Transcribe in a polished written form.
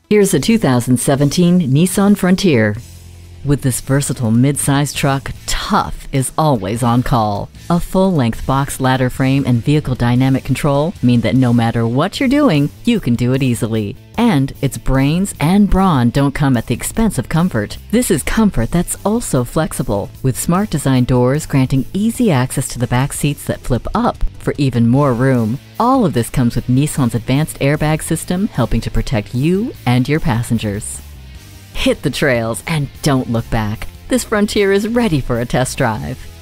Here's a 2017 Nissan Frontier. With this versatile mid-size truck, tough is always on call. A full-length box ladder frame and vehicle dynamic control mean that no matter what you're doing, you can do it easily. And its brains and brawn don't come at the expense of comfort. This is comfort that's also flexible, with smart design doors granting easy access to the back seats that flip up for even more room. All of this comes with Nissan's advanced airbag system, helping to protect you and your passengers. Hit the trails and don't look back. This Frontier is ready for a test drive.